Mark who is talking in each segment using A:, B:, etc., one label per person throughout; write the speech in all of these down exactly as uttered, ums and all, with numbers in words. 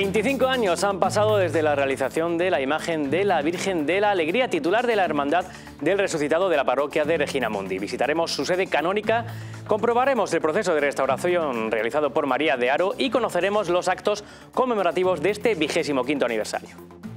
A: veinticinco años han pasado desde la realización de la imagen de la Virgen de la Alegría, titular de la Hermandad del Resucitado de la parroquia de Reginamundi. Visitaremos su sede canónica, comprobaremos el proceso de restauración realizado por María de Haro y conoceremos los actos conmemorativos de este vigésimo quinto aniversario.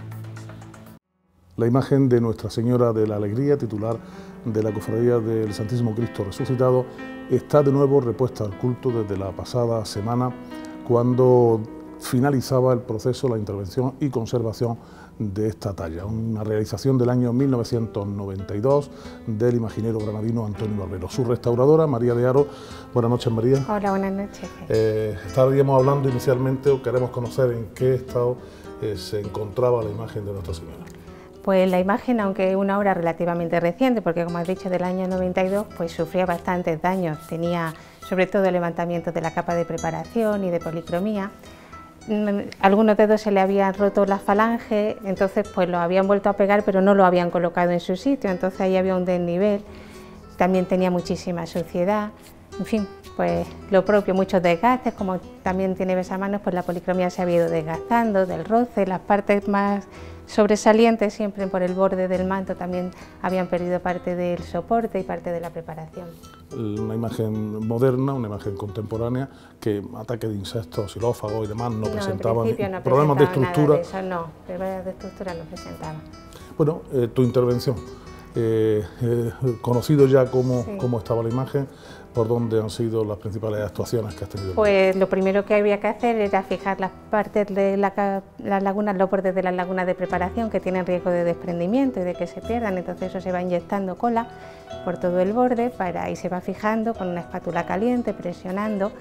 B: La imagen de Nuestra Señora de la Alegría, titular de la Cofradía del Santísimo Cristo Resucitado, está de nuevo repuesta al culto desde la pasada semana, cuando finalizaba el proceso, la intervención y conservación de esta talla, una realización del año mil novecientos noventa y dos del imaginero granadino Antonio Barbero. Su restauradora, María de Haro. Buenas noches, María.
C: Hola, buenas noches.
B: Eh, estaríamos hablando inicialmente, o queremos conocer en qué estado eh, se encontraba la imagen de Nuestra Señora.
C: Pues la imagen, aunque es una obra relativamente reciente, porque como has dicho del año noventa y dos, pues sufría bastantes daños, tenía sobre todo el levantamiento de la capa de preparación y de policromía. Algunos dedos se le habían roto la falange, entonces pues lo habían vuelto a pegar, pero no lo habían colocado en su sitio, entonces ahí había un desnivel, también tenía muchísima suciedad, en fin, pues lo propio, muchos desgastes, como también tiene besamanos, pues la policromía se había ido desgastando del roce, las partes más sobresalientes, siempre por el borde del manto, también habían perdido parte del soporte y parte de la preparación.
B: Una imagen moderna, una imagen contemporánea, que ataque de insectos, xilófagos y demás no, no presentaban
C: no
B: problemas de estructura.
C: De eso, no, problemas de estructura no presentaba.
B: Bueno, eh, tu intervención, eh, eh, conocido ya cómo, sí. cómo estaba la imagen, ¿por dónde han sido las principales actuaciones que has tenido?
C: Pues lo primero que había que hacer era fijar las partes de la, las lagunas, los bordes de las lagunas de preparación que tienen riesgo de desprendimiento y de que se pierdan, entonces eso se va inyectando cola por todo el borde para, y se va fijando con una espátula caliente, presionando,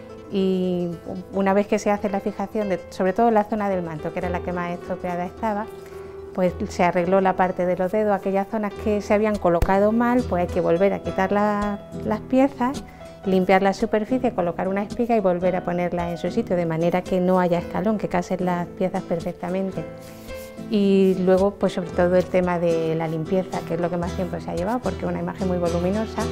C: y una vez que se hace la fijación, de, sobre todo la zona del manto, que era la que más estropeada estaba, pues se arregló la parte de los dedos, aquellas zonas que se habían colocado mal, pues hay que volver a quitar la, las piezas, limpiar la superficie, colocar una espiga y volver a ponerla en su sitio, de manera que no haya escalón, que casen las piezas perfectamente. Y luego, pues sobre todo el tema de la limpieza, que es lo que más tiempo se ha llevado, porque es una imagen muy voluminosa.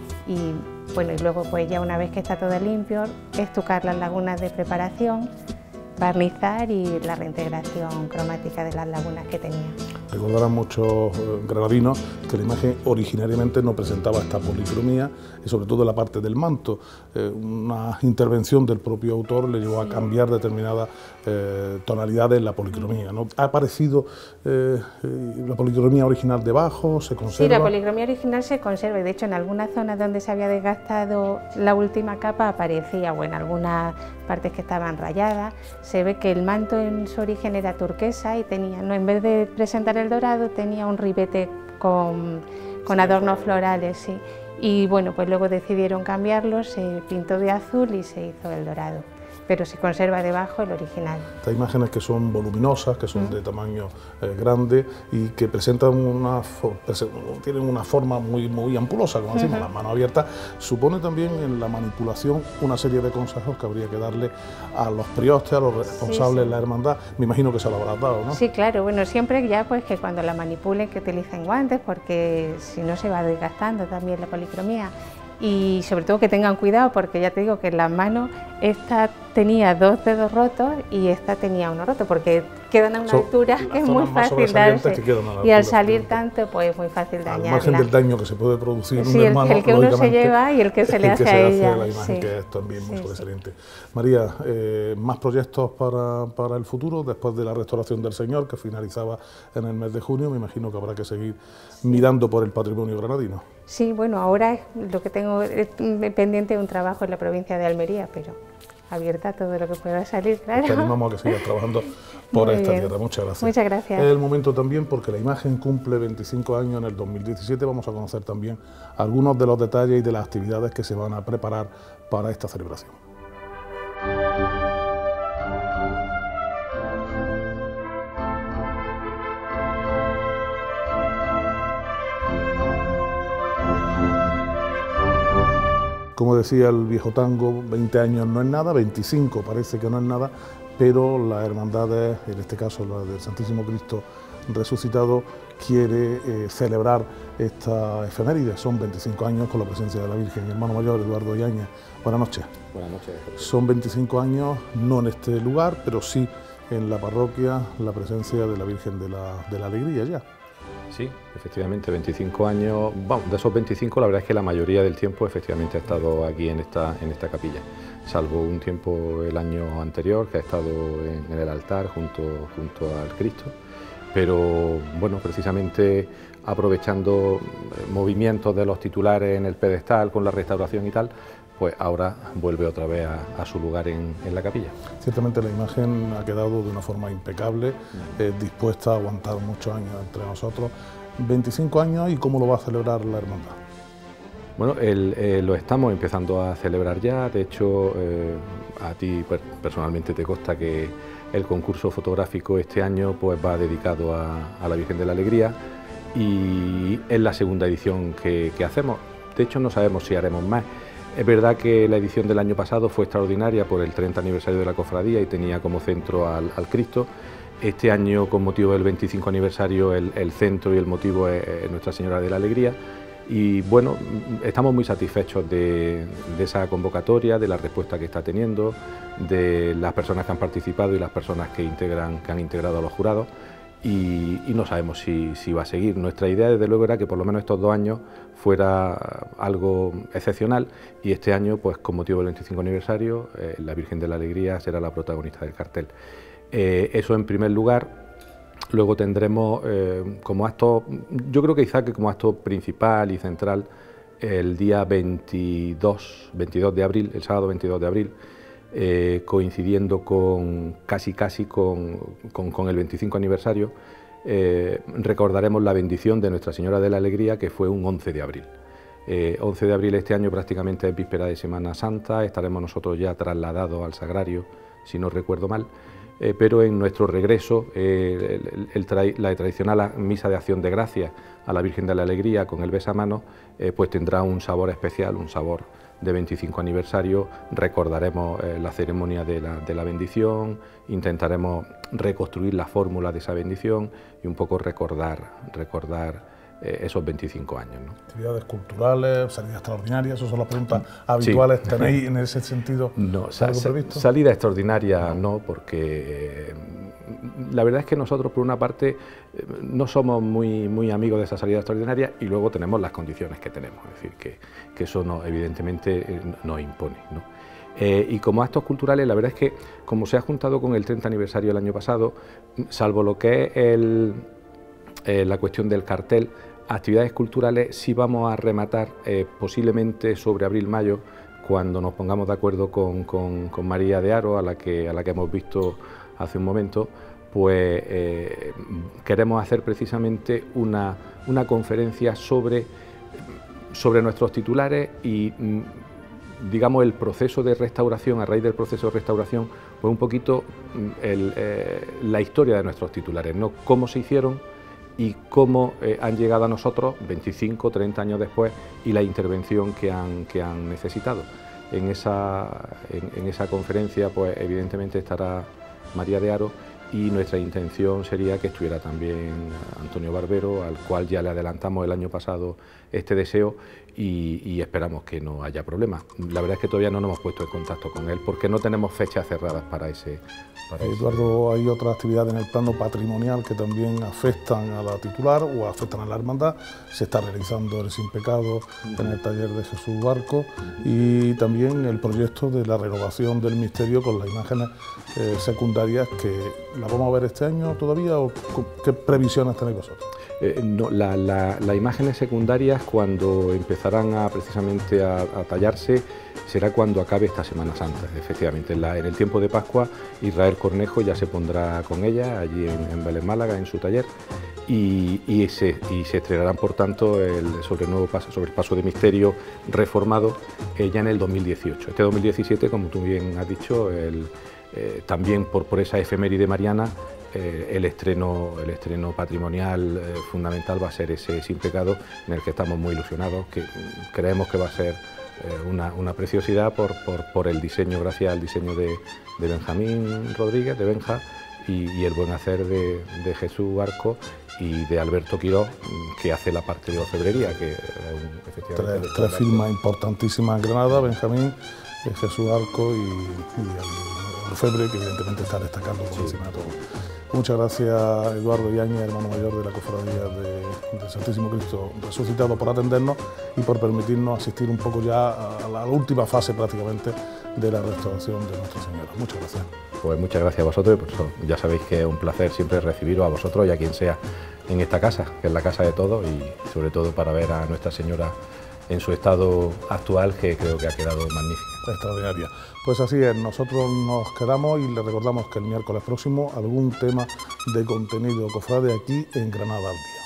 C: Y bueno, y luego pues ya una vez que está todo limpio, estucar las lagunas de preparación, barnizar y la reintegración cromática de las lagunas que tenía.
B: Recordarán muchos granadinos que la imagen originariamente no presentaba esta policromía y sobre todo la parte del manto. Eh, una intervención del propio autor le llevó a cambiar determinadas eh, tonalidades en la policromía, ¿no? ¿Ha aparecido eh, la policromía original debajo? ¿Se conserva?
C: Sí, la policromía original se conserva y de hecho en algunas zonas donde se había desgastado la última capa aparecía, o en algunas partes que estaban rayadas. Se ve que el manto en su origen era turquesa y tenía, no, en vez de presentar el dorado, tenía un ribete con, con adornos florales, sí. Y bueno, pues luego decidieron cambiarlo, se pintó de azul y se hizo el dorado, pero se conserva debajo el original.
B: Estas imágenes que son voluminosas, que son mm. de tamaño eh, grande y que presentan una, tienen una forma muy, muy ampulosa, como decimos, uh-huh. las manos abiertas, supone también en la manipulación una serie de consejos que habría que darle a los priostes, a los responsables sí, sí. de la hermandad. Me imagino que se lo habrás dado, ¿no?
C: Sí, claro, bueno, siempre ya pues que cuando la manipulen que utilicen guantes, porque si no se va desgastando también la policromía. Y sobre todo que tengan cuidado, porque ya te digo que en las manos esta tenía dos dedos rotos y esta tenía uno roto, porque quedan a una so, altura que es muy fácil darse, y al salir tanto pues es muy fácil dañarla.
B: Al margen del daño que se puede producir en
C: sí,
B: un
C: el,
B: hermano,
C: el que uno se lleva y el que se le hace
B: que
C: a
B: se
C: ella.
B: Hace la imagen, sí. que es también muy sí, sobresaliente. Sí. María, eh, ¿más proyectos para, para el futuro después de la restauración del Señor, que finalizaba en el mes de junio? Me imagino que habrá que seguir sí. mirando por el patrimonio granadino. Sí,
C: bueno, ahora lo que tengo es pendiente un trabajo en la provincia de Almería, pero abierta a todo lo que pueda salir, claro.
B: Pues te animamos a que sigas trabajando por
C: Muy
B: esta
C: bien.
B: tierra. Muchas gracias.
C: Muchas gracias.
B: Es el momento también, porque la imagen cumple veinticinco años en el dos mil diecisiete, vamos a conocer también algunos de los detalles y de las actividades que se van a preparar para esta celebración. Como decía el viejo tango, veinte años no es nada, veinticinco parece que no es nada, pero la hermandad, en este caso la del Santísimo Cristo Resucitado, quiere eh, celebrar esta efeméride. Son veinticinco años con la presencia de la Virgen. Hermano mayor Eduardo Yáñez, buenas noches.
D: Buenas noches.
B: Son veinticinco años, no en este lugar, pero sí en la parroquia la presencia de la Virgen de la, de la Alegría ya.
D: Sí, efectivamente, veinticinco años, bueno, de esos veinticinco la verdad es que la mayoría del tiempo efectivamente ha estado aquí en esta, en esta capilla, salvo un tiempo el año anterior que ha estado en, en el altar junto, junto al Cristo, pero bueno, precisamente aprovechando movimientos de los titulares en el pedestal con la restauración y tal, pues ahora vuelve otra vez a, a su lugar en, en la capilla.
B: Ciertamente la imagen ha quedado de una forma impecable, eh, dispuesta a aguantar muchos años entre nosotros. veinticinco años, ¿y cómo lo va a celebrar la hermandad?
D: Bueno, el, eh, lo estamos empezando a celebrar ya, de hecho eh, a ti per personalmente te consta que el concurso fotográfico este año pues va dedicado a, a la Virgen de la Alegría y es la segunda edición que, que hacemos, de hecho no sabemos si haremos más. Es verdad que la edición del año pasado fue extraordinaria por el treinta aniversario de la cofradía y tenía como centro al, al Cristo. Este año, con motivo del veinticinco aniversario, el, el centro y el motivo es, es Nuestra Señora de la Alegría. Y bueno, estamos muy satisfechos de, de esa convocatoria, de la respuesta que está teniendo, de las personas que han participado y las personas que, integran, que han integrado a los jurados. Y, y no sabemos si, si va a seguir. Nuestra idea, desde luego, era que por lo menos estos dos años fuera algo excepcional y este año, pues con motivo del veinticinco aniversario, eh, la Virgen de la Alegría será la protagonista del cartel. Eh, eso en primer lugar. Luego tendremos eh, como acto, yo creo que quizá que como acto principal y central, el día veintidós de abril, el sábado veintidós de abril, Eh, coincidiendo con casi casi con, con, con el veinticinco aniversario, eh, recordaremos la bendición de Nuestra Señora de la Alegría, que fue un once de abril. Eh, once de abril este año prácticamente es víspera de Semana Santa, estaremos nosotros ya trasladados al Sagrario, si no recuerdo mal, eh, pero en nuestro regreso, eh, el, el tra la tradicional misa de acción de gracias a la Virgen de la Alegría con el besamano, eh, pues tendrá un sabor especial, un sabor de veinticinco aniversario. Recordaremos eh, la ceremonia de la, de la bendición, intentaremos reconstruir la fórmula de esa bendición y un poco recordar, recordar eh, esos veinticinco años, ¿no?
B: Actividades culturales, salidas extraordinarias, esas son las preguntas habituales. Sí. ¿Tenéis en ese sentido
D: no,
B: algo previsto?
D: Salida extraordinaria no, porque eh, la verdad es que nosotros, por una parte, no somos muy, muy amigos de esa salida extraordinaria y luego tenemos las condiciones que tenemos, es decir, que, que eso no, evidentemente nos impone, ¿no? Eh, y como actos culturales, la verdad es que como se ha juntado con el treinta aniversario del año pasado, salvo lo que es el, eh, la cuestión del cartel, actividades culturales sí vamos a rematar eh, posiblemente sobre abril-mayo, cuando nos pongamos de acuerdo con, con, con María de Haro, a la que, a la que hemos visto hace un momento, pues eh, queremos hacer precisamente una, una conferencia sobre, sobre nuestros titulares y, digamos, el proceso de restauración, a raíz del proceso de restauración, pues un poquito el, eh, la historia de nuestros titulares, ¿no? Cómo se hicieron y cómo eh, han llegado a nosotros veinticinco, treinta años después y la intervención que han, que han necesitado. En esa, en, en esa conferencia, pues evidentemente estará María de Haro, y nuestra intención sería que estuviera también Antonio Barbero, al cual ya le adelantamos el año pasado este deseo y, y esperamos que no haya problema. La verdad es que todavía no nos hemos puesto en contacto con él porque no tenemos fechas cerradas para ese... Para
B: Eduardo, ese... hay otras actividades en el plano patrimonial que también afectan a la titular o afectan a la hermandad. Se está realizando el Sin Pecado en el taller de Jesús Barco y también el proyecto de la renovación del misterio con las imágenes eh, secundarias que la vamos a ver este año todavía o qué previsiones tenéis vosotros.
D: Eh, no, las la, la imágenes secundarias, cuando empezarán a, precisamente a, a tallarse, será cuando acabe esta Semana Santa. Efectivamente, en, la, en el tiempo de Pascua, Israel Cornejo ya se pondrá con ella allí en, en Belén Málaga, en su taller, y, y, se, y se estrenarán, por tanto, el, sobre, el nuevo paso, sobre el paso de misterio reformado eh, ya en el dos mil dieciocho. Este dos mil diecisiete, como tú bien has dicho, el, eh, también por, por esa efeméride mariana, Eh, el, estreno, el estreno patrimonial eh, fundamental va a ser ese Sin Pecado, en el que estamos muy ilusionados, que creemos que va a ser eh, una, una preciosidad por, por, por el diseño, gracias al diseño de, de Benjamín Rodríguez, de Benja, y, y el buen hacer de, de Jesús Barco y de Alberto Quirós, que hace la parte de orfebrería, que es un, efectivamente...
B: Tres, tres firmas importantísimas en Granada, Benjamín, Jesús Barco y, y el orfebre, que evidentemente está destacando por encima de todo. Muchas gracias, Eduardo Yáñez, hermano mayor de la Cofradía de, de Santísimo Cristo Resucitado, por atendernos y por permitirnos asistir un poco ya a la última fase prácticamente de la restauración de Nuestra Señora. Muchas gracias.
D: Pues muchas gracias a vosotros, y por eso ya sabéis que es un placer siempre recibiros a vosotros y a quien sea en esta casa, que es la casa de todos, y sobre todo para ver a Nuestra Señora en su estado actual, que creo que ha quedado magnífica.
B: Extraordinaria. Pues así es, nosotros nos quedamos y les recordamos que el miércoles próximo algún tema de contenido cofrade aquí en Granada al Día.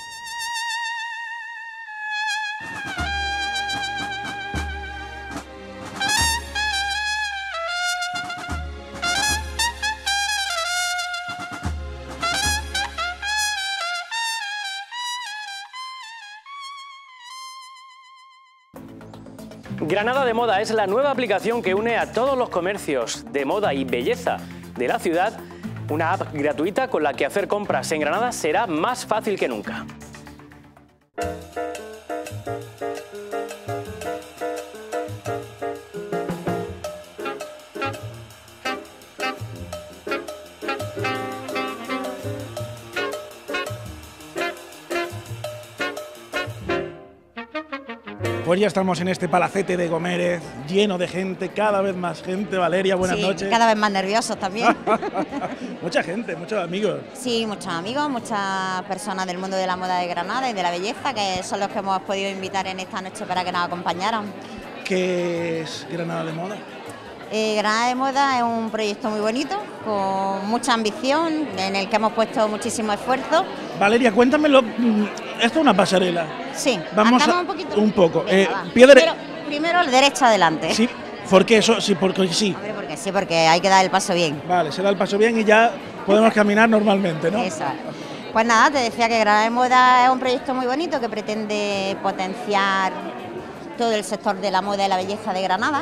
A: Granada de Moda es la nueva aplicación que une a todos los comercios de moda y belleza de la ciudad, una app gratuita con la que hacer compras en Granada será más fácil que nunca.
E: Pues ya estamos en este palacete de Gomérez, lleno de gente, cada vez más gente. Valeria, buenas
F: sí,
E: noches.
F: Cada vez más nerviosos también.
E: Mucha gente, muchos amigos.
F: Sí, muchos amigos, muchas personas del mundo de la moda de Granada y de la belleza, que son los que hemos podido invitar en esta noche para que nos acompañaran.
E: ¿Qué es Granada de Moda?
F: Eh, Granada de Moda es un proyecto muy bonito, con mucha ambición, en el que hemos puesto muchísimo esfuerzo.
E: Valeria, cuéntamelo. Esto es una pasarela.
F: Sí,
E: vamos
F: andamos
E: a,
F: un poquito.
E: Un poco.
F: Venga,
E: eh,
F: va.
E: piedra...
F: primero, primero el derecho adelante.
E: Sí, porque eso, sí, porque sí.
F: Hombre, porque sí, porque hay que dar el paso bien.
E: Vale, se da el paso bien y ya podemos caminar normalmente, ¿no?
F: Eso. Pues nada, te decía que Granada de Moda es un proyecto muy bonito que pretende potenciar todo el sector de la moda y la belleza de Granada.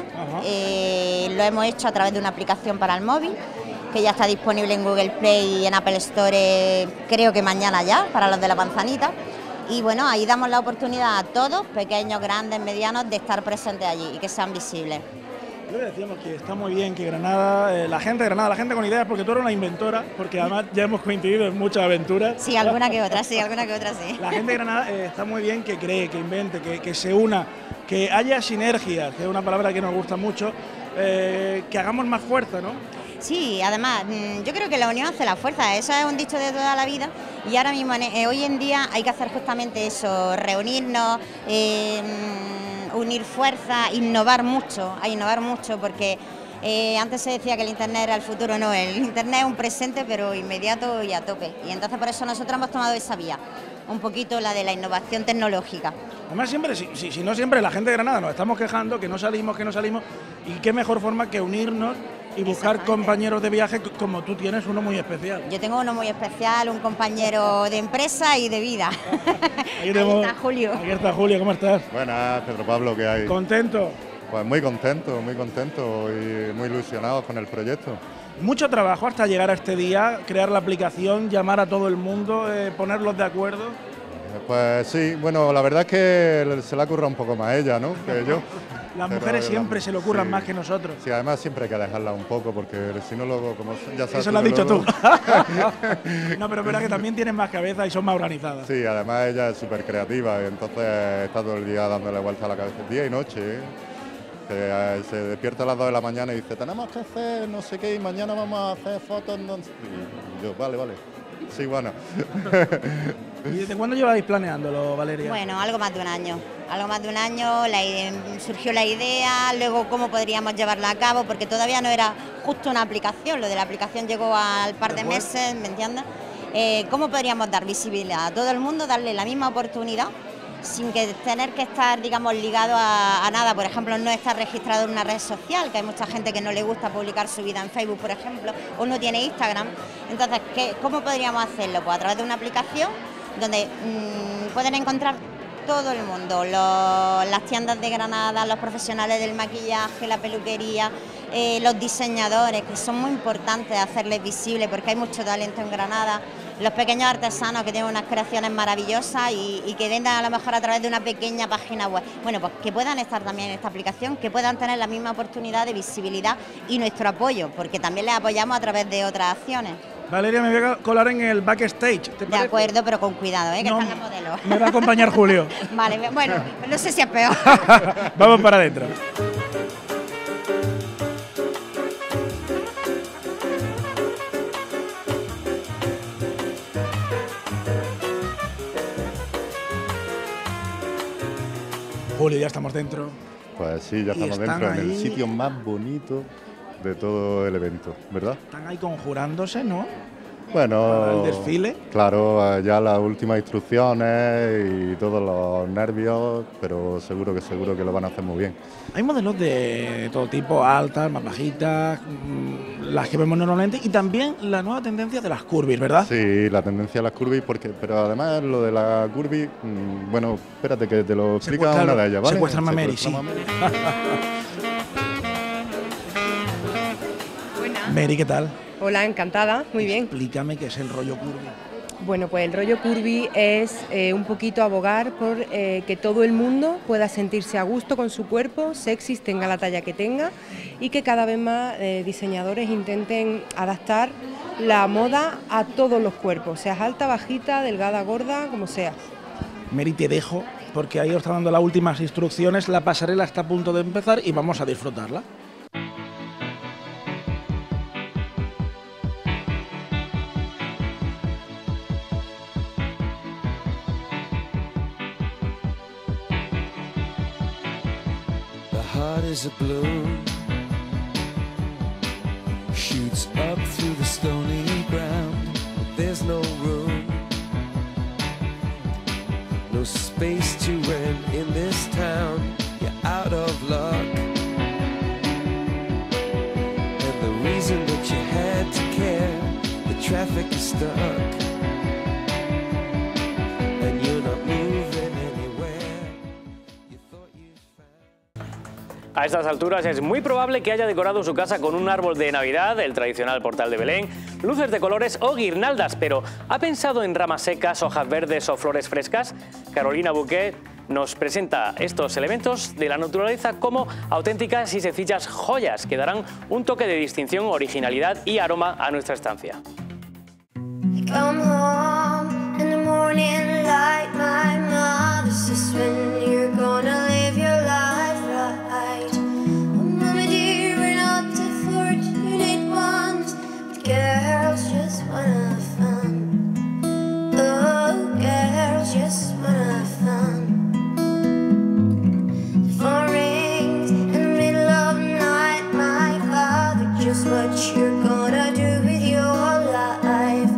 F: Eh, lo hemos hecho a través de una aplicación para el móvil, que ya está disponible en Google Play y en Apple Store, creo que mañana ya, para los de la Manzanita. Y bueno, ahí damos la oportunidad a todos, pequeños, grandes, medianos, de estar presentes allí y que sean visibles.
E: Lo que decíamos, que está muy bien que Granada, eh, la gente de Granada, la gente con ideas, porque tú eres una inventora, porque además ya hemos coincidido en muchas aventuras.
F: Sí, alguna que otra, sí, alguna que otra, sí.
E: La gente de Granada eh, está muy bien que cree, que invente, que, que se una, que haya sinergias, que es una palabra que nos gusta mucho, eh, que hagamos más fuerza, ¿no?
F: Sí, además, yo creo que la unión hace la fuerza, eso es un dicho de toda la vida y ahora mismo, eh, hoy en día hay que hacer justamente eso, reunirnos, eh, unir fuerzas, innovar mucho, a innovar mucho porque eh, antes se decía que el Internet era el futuro, no, el Internet es un presente pero inmediato y a tope y entonces por eso nosotros hemos tomado esa vía, un poquito la de la innovación tecnológica.
E: Además siempre, si, si, si no siempre la gente de Granada nos estamos quejando, que no salimos, que no salimos y qué mejor forma que unirnos y buscar compañeros de viaje como tú tienes uno muy especial.
F: Yo tengo uno muy especial, un compañero de empresa y de vida.
E: Ahí, tenemos,
F: Ahí está Julio.
E: Aquí está Julio, ¿cómo estás?
G: Buenas, Pedro Pablo, ¿qué hay?
E: ¿Contento?
G: Pues muy contento, muy contento y muy ilusionado con el proyecto.
E: Mucho trabajo hasta llegar a este día, crear la aplicación, llamar a todo el mundo, eh, ponerlos de acuerdo.
G: Pues sí, bueno, la verdad es que se le ha currado un poco más a ella, ¿no?, que yo.
E: Las
G: Pero
E: mujeres siempre
G: la,
E: se le ocurran
G: sí,
E: más que nosotros.
G: Sí, además siempre hay que dejarla un poco, porque si no luego, como ya sabes...
E: Eso lo has dicho
G: luego...
E: tú. No, pero es verdad que también tienen más cabeza y son más organizadas.
G: Sí, además ella es súper creativa y entonces está todo el día dándole vuelta a la cabeza, día y noche, ¿eh? Que eh, se despierta a las dos de la mañana y dice, tenemos que hacer no sé qué y mañana vamos a hacer fotos. No... Y yo, vale, vale. Sí, bueno.
E: ¿Y desde cuándo lleváis planeándolo, Valeria?
F: Bueno, algo más de un año. Algo más de un año, la idea, surgió la idea, luego cómo podríamos llevarla a cabo, porque todavía no era justo una aplicación, lo de la aplicación llegó al par de meses, ¿me entiendes? Eh, ¿Cómo podríamos dar visibilidad a todo el mundo, darle la misma oportunidad, sin que tener que estar, digamos, ligado a, a nada? Por ejemplo, no estar registrado en una red social, que hay mucha gente que no le gusta publicar su vida en Facebook, por ejemplo, o no tiene Instagram. Entonces, ¿qué, ¿cómo podríamos hacerlo? Pues a través de una aplicación donde mmm, pueden encontrar todo el mundo, los, las tiendas de Granada, los profesionales del maquillaje, la peluquería, eh, los diseñadores, que son muy importantes hacerles visibles porque hay mucho talento en Granada, los pequeños artesanos que tienen unas creaciones maravillosas y, y que vendan a lo mejor a través de una pequeña página web. Bueno, pues que puedan estar también en esta aplicación, que puedan tener la misma oportunidad de visibilidad y nuestro apoyo, porque también les apoyamos a través de otras acciones.
E: Valeria, me voy a colar en el backstage. ¿te
F: De
E: parece?
F: acuerdo, pero con cuidado, ¿eh? Que
E: No,
F: están los modelos.
E: me va a acompañar Julio.
F: Vale, bueno, no sé si es peor.
E: Vamos para adentro. Julio, ya estamos dentro.
G: Pues sí, ya
E: Y
G: estamos
E: están
G: dentro, en el
E: ahí.
G: sitio más bonito de todo el evento, ¿verdad?
E: Están ahí conjurándose, ¿no?
G: Bueno,
E: Para el desfile.
G: Claro, ya las últimas instrucciones y todos los nervios, pero seguro que seguro que lo van a hacer muy bien.
E: Hay modelos de todo tipo, altas, más bajitas, mmm, las que vemos normalmente, y también la nueva tendencia de las curvis, ¿verdad?
G: Sí, la tendencia a las curvis, porque, pero además lo de la curvy, mmm, bueno, espérate que te lo explica
E: Secuestra-
G: una de ellas, ¿vale?
E: Secuéstrame a Mary, sí.
G: Secuéstrame a Mary.
E: Mary, ¿qué tal?
H: Hola, encantada, muy bien.
E: Explícame qué es el rollo curvy.
H: Bueno, pues el rollo curvy es eh, un poquito abogar por eh, que todo el mundo pueda sentirse a gusto con su cuerpo, sexy, tenga la talla que tenga, y que cada vez más eh, diseñadores intenten adaptar la moda a todos los cuerpos, seas alta, bajita, delgada, gorda, como seas.
E: Mary, te dejo, porque ahí os está dando las últimas instrucciones, la pasarela está a punto de empezar y vamos a disfrutarla.
I: Hot as a balloon, shoots up through the stony ground, but there's no room, no space to rent in this town. You're out of luck, and the reason that you had to care, the traffic is stuck, and you're not moving anywhere. You thought you'd found.
A: A estas alturas es muy probable que haya decorado su casa con un árbol de Navidad, el tradicional portal de Belén, luces de colores o guirnaldas, pero ¿ha pensado en ramas secas, hojas verdes o flores frescas? Carolina Bouquet nos presenta estos elementos de la naturaleza como auténticas y sencillas joyas que darán un toque de distinción, originalidad y aroma a nuestra estancia.
J: Come home in the morning like my mother says when you're gonna live your life right. Oh, mama dear, we're not the fortunate ones, but girls just wanna have fun. Oh, girls just wanna have fun. The phone rings in the middle of the night, my father, just what you're gonna do with your life.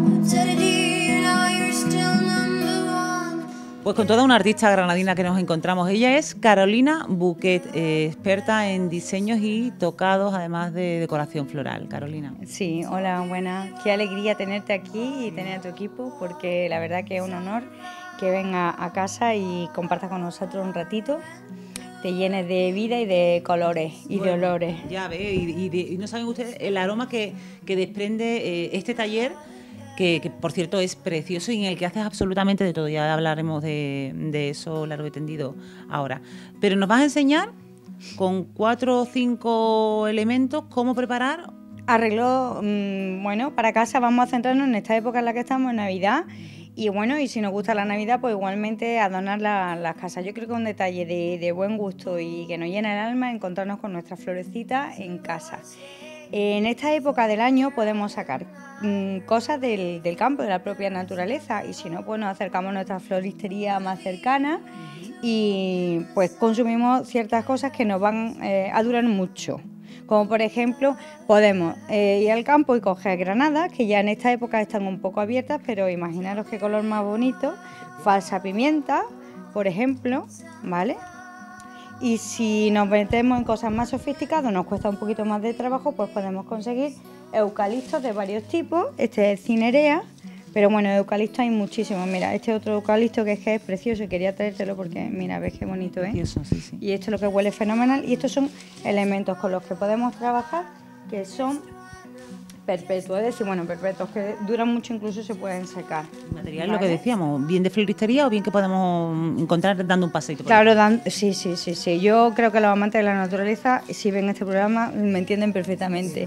K: Pues con toda una artista granadina que nos encontramos. Ella es Carolina Bouquet, eh, experta en diseños y tocados, además de decoración floral. Carolina.
L: Sí, hola, buenas. Qué alegría tenerte aquí y tener a tu equipo, porque la verdad que es un honor que vengas a casa y compartas con nosotros un ratito, te llenes de vida y de colores y bueno, de olores.
K: Ya ve, y, y, de, y no saben ustedes el aroma que, que desprende eh, este taller, Que, que por cierto es precioso y en el que haces absolutamente de todo. Ya hablaremos de, de eso largo y tendido ahora. Pero nos vas a enseñar con cuatro o cinco elementos cómo preparar.
L: Arreglo, mmm, bueno, para casa vamos a centrarnos en esta época en la que estamos, en Navidad. Y bueno, y si nos gusta la Navidad, pues igualmente adornar la, las casas. Yo creo que es un detalle de, de buen gusto y que nos llena el alma encontrarnos con nuestras florecitas en casa. En esta época del año podemos sacar mmm, cosas del, del campo, de la propia naturaleza, y si no, pues nos acercamos a nuestra floristería más cercana y pues consumimos ciertas cosas que nos van eh, a durar mucho. Como por ejemplo, podemos eh, ir al campo y coger granadas, que ya en esta época están un poco abiertas, pero imaginaros qué color más bonito, falsa pimienta, por ejemplo, ¿vale? Y si nos metemos en cosas más sofisticadas, nos cuesta un poquito más de trabajo, pues podemos conseguir eucaliptos de varios tipos. Este es cinerea, pero bueno, de eucalipto hay muchísimos. Mira, este otro eucalipto que es que es precioso y quería traértelo porque mira, ves qué bonito es.
K: Precioso, sí, sí.
L: Y esto es lo que huele fenomenal. Y estos son elementos con los que podemos trabajar, que son perpetuos, es decir, bueno, perpetuos que duran mucho, incluso se pueden secar.
K: Material,
L: ¿vale?
K: lo que decíamos, bien de floristería o bien que podemos encontrar dando un paseito por
L: Claro,
K: ahí.
L: dan, sí, sí, sí, sí. Yo creo que los amantes de la naturaleza, si ven este programa, me entienden perfectamente.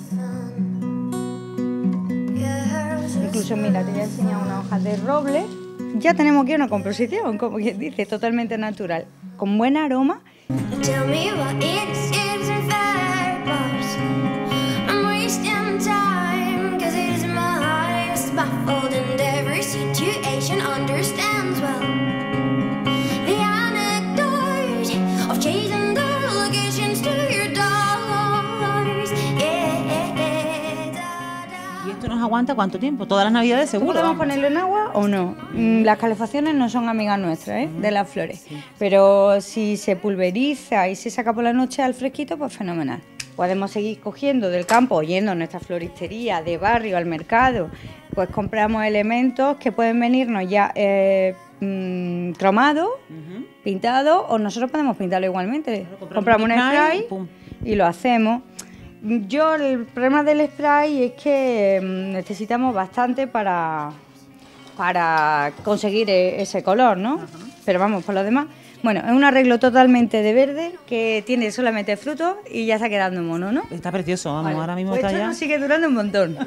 L: Incluso, mira, te voy a enseñar unas hojas de roble. Ya tenemos aquí una composición, como quien dice, totalmente natural, con buen aroma.
J: Tell me what it isn't fair, but I'm wasting time, cause it is my heart, it's my fault, and every situation understands well the anecdote of chasing delegations to your dollars, yeah,
K: ¿Y esto nos aguanta cuánto tiempo? ¿Todas las navidades seguro?
L: ¿Podemos ponerlo en agua o no? Mm, Las calefacciones no son amigas nuestras, ¿eh? De las flores. Pero si se pulveriza y se saca por la noche al fresquito, pues fenomenal. Podemos seguir cogiendo del campo, yendo a nuestra floristería de barrio, al mercado, pues compramos elementos que pueden venirnos ya eh, mm, cromados, pintados, o nosotros podemos pintarlo igualmente.
K: compramos
L: compramos
K: un
L: un
K: spray,
L: spray
K: pum.
L: y lo hacemos. Yo, el problema del spray es que mm, necesitamos bastante para, para conseguir e- ese color, ¿no? Pero vamos, por lo demás, bueno, es un arreglo totalmente de verde que tiene solamente frutos y ya está quedando mono, ¿no?
K: Está precioso, vamos,
L: Vale,
K: ahora mismo
L: pues
K: está
L: esto
K: ya.
L: nos sigue durando un montón.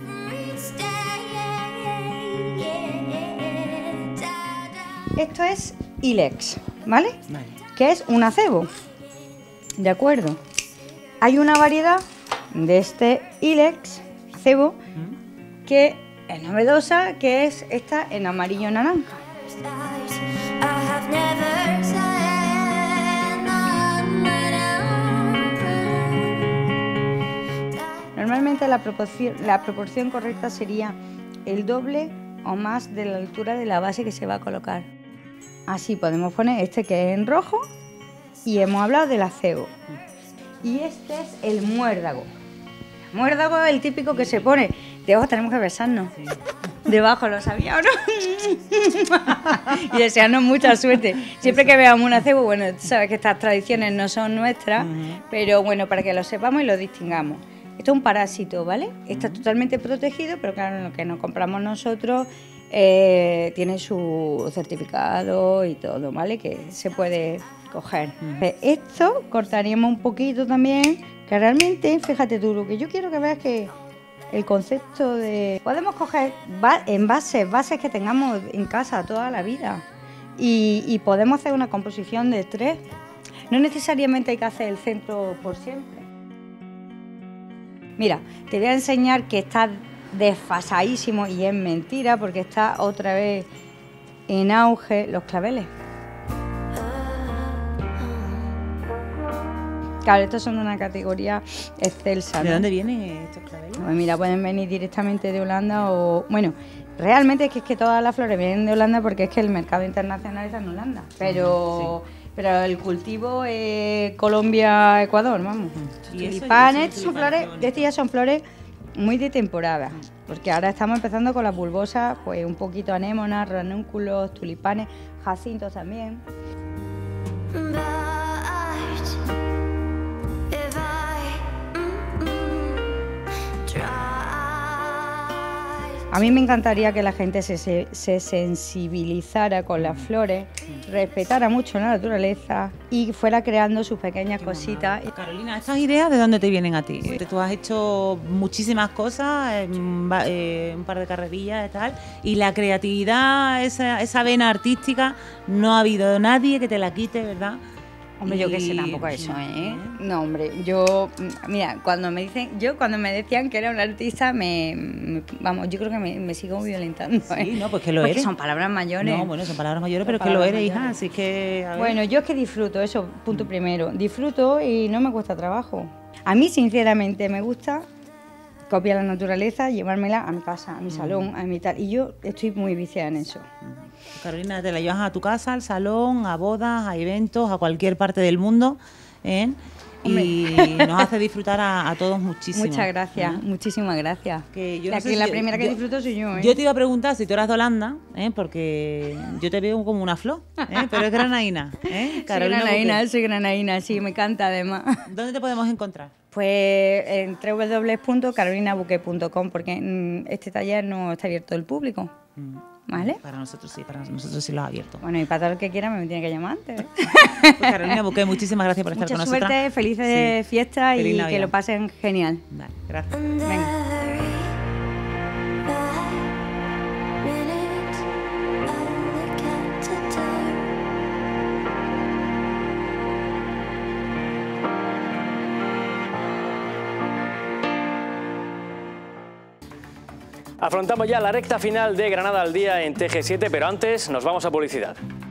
L: Esto es Ilex, ¿vale?
K: Vale.
L: Que es un acebo. De acuerdo. Hay una variedad de este Ilex, acebo, que es novedosa, que es esta en amarillo naranja.
J: I have never said none, but
L: Normalmente la proporción, la proporción correcta sería el doble o más de la altura de la base que se va a colocar. Así podemos poner este que es en rojo y hemos hablado del acebo. Y este es el muérdago. El muérdago es el típico que se pone. Debajo tenemos que besarnos. Debajo, ¿lo sabía o no? Y desearnos mucha suerte. Siempre que veamos un acebo, bueno, tú sabes que estas tradiciones no son nuestras, pero bueno, para que lo sepamos y lo distingamos. Esto es un parásito, ¿vale? Está totalmente protegido, pero claro, lo que nos compramos nosotros eh, tiene su certificado y todo, ¿vale? Que se puede coger. Pues esto cortaríamos un poquito también, que realmente, fíjate tú, lo que yo quiero que veas que el concepto de... Podemos coger ba- envases, bases que tengamos en casa toda la vida y, y podemos hacer una composición de tres. No necesariamente hay que hacer el centro por siempre. Mira, te voy a enseñar que está desfasadísimo y es mentira porque está otra vez en auge los claveles. Claro, estos son de una categoría excelsa, ¿no?
K: ¿De dónde vienen estos claveles?
L: Pues mira, pueden venir directamente de Holanda o... Bueno, realmente es que, es que todas las flores vienen de Holanda porque es que el mercado internacional está en Holanda. Pero, pero el cultivo es Colombia-Ecuador, vamos.
K: ¿Y eso?
L: Tulipanes,
K: ¿Y
L: estas
K: eso?
L: son flores, estas ya son flores muy de temporada. Porque ahora estamos empezando con las bulbosas, pues un poquito anémonas, ranúnculos, tulipanes, jacintos también.
J: if I mm, mm, tried.
L: A mí me encantaría que la gente se, se, se sensibilizara con las flores, respetara mucho la naturaleza y fuera creando sus pequeñas cositas.
K: Carolina, ¿estas ideas de dónde te vienen a ti? Tú has hecho muchísimas cosas, eh, va- eh, un par de carrerillas y tal, y la creatividad, esa, esa vena artística, no ha habido nadie que te la quite, ¿verdad?
L: Hombre, yo qué sé
K: Y-
L: tampoco eso, ¿eh? No, hombre, yo, mm, mira, cuando me dicen, yo cuando me decían que era una artista, me, me- vamos, yo creo que me, me sigo violentando, ¿eh?
K: Sí, no, pues que lo
L: Porque
K: eres.
L: son palabras mayores.
K: No, bueno, son palabras mayores,
L: Son
K: pero que lo
L: palabras
K: eres, hija,
L: mayores.
K: así que... a ver.
L: Bueno, yo es que disfruto, eso, punto primero. Disfruto y no me cuesta trabajo. A mí, sinceramente, me gusta copiar la naturaleza, llevármela a mi casa, a mi salón, a mi tal. Y yo estoy muy viciada en eso.
K: Carolina, te la llevas a tu casa, al salón, a bodas, a eventos, a cualquier parte del mundo, ¿eh? Y nos hace disfrutar a, a todos muchísimo.
L: Muchas gracias,
K: ¿eh?
L: muchísimas gracias.
K: Que yo no
L: la,
K: sé
L: que
K: si-
L: la primera que
K: yo-
L: disfruto soy yo, ¿eh?
K: Yo te iba a preguntar si tú eras de Holanda, ¿eh? Porque yo te veo como una flor, ¿eh? Pero es granaína, ¿eh?
L: Soy
K: Carolina
L: granaína,
K: Buque.
L: soy granaína, sí, me encanta además.
K: ¿Dónde te podemos encontrar?
L: Pues en doble u doble u doble u punto carolina buque punto com, porque mm, este taller no está abierto al público.
K: Mm.
L: ¿Vale?
K: Para nosotros sí, para nosotros sí lo ha abierto.
L: Bueno, y para todo el que quiera me tiene que llamar antes. ¿eh?
K: Pues Carolina Buque, muchísimas gracias por estar
L: Mucha
K: con
L: suerte,
K: nosotros.
L: felices fiestas
K: Feliz
L: y
K: Navidad.
L: que lo pasen genial.
K: Vale, gracias.
L: Venga.
A: Afrontamos ya la recta final de Granada al Día en T G siete, pero antes nos vamos a publicidad.